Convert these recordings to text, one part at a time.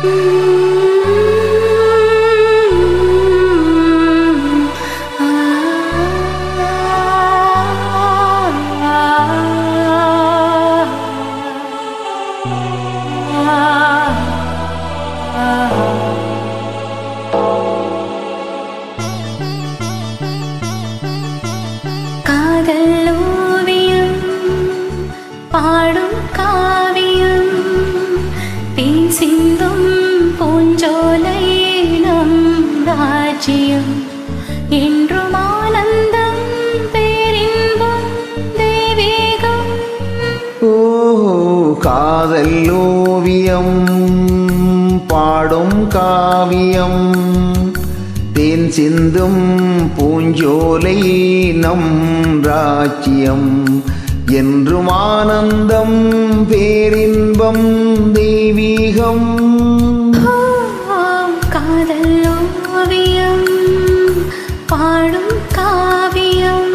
காதலோவியம் பாடும் காவியம் தேன் சிந்தும் பூஞ்சோலை நம் ராஜ்யம் என்றும் ஆனந்தம் பேரின்பம் தெய்வீகம். ஓ காதலோவியம் பாடும் காவியம் தேன் சிந்தும் பூஞ்சோலை நம் ராஜ்யம் என்றும் ஆனந்தம் பேரின்பம் தெய்வீகம். காதலோவியம் பாடும் காவியம்.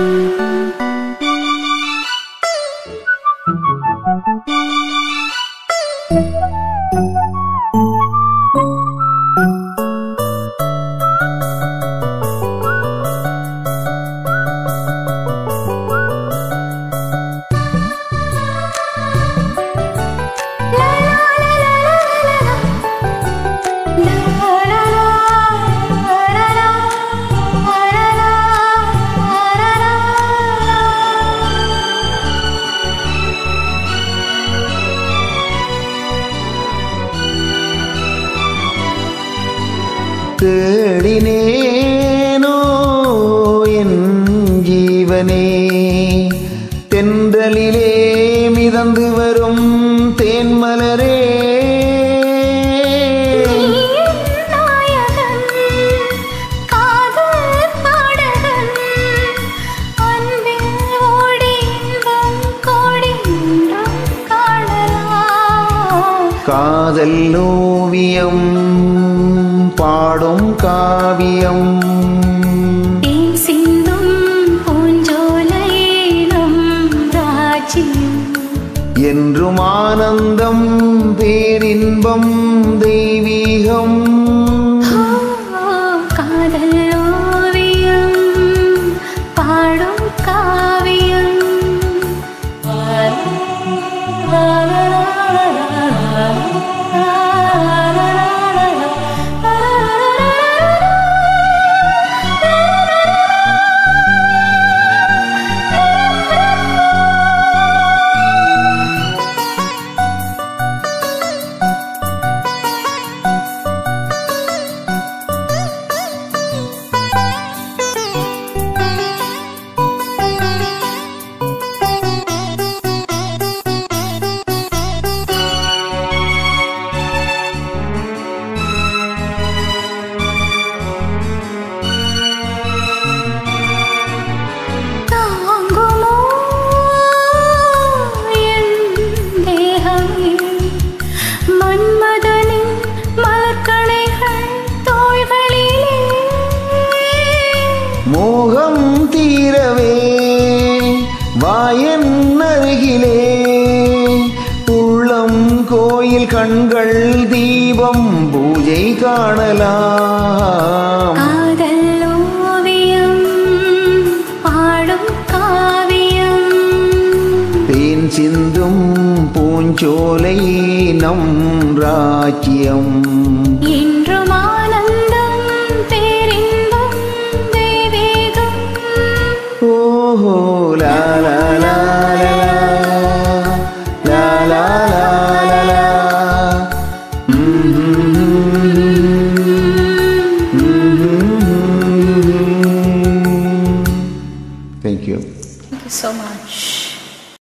தேடினேனோ என் ஜீவனே தென்றலிலே மிதந்து வரும் தேன்மலரே. காதலோவியம் பாடும் காவியம் தேன் சிந்தும் பூஞ்சோலை நம் ராஜ்யம் என்றும் ஆனந்தம் பேரின்பம் தெய்வீகம். காதலோவியம் பாடும் காவியம். மோகம் தீரவே வாயன் அருகிலே உள்ளம் கோயில் கண்கள் தீபம் பூஜை காணலாம். காதலோவியம் பாடும் காவியம் தேன் சிந்தும் பூஞ்சோலை நம் ராஜ்யம் என்றும் ஆனந்தம் பேரின்பம் தெய்வீகம். ஓஹோ லா லா லா லா லா லா லா. Thank you. Thank you so much.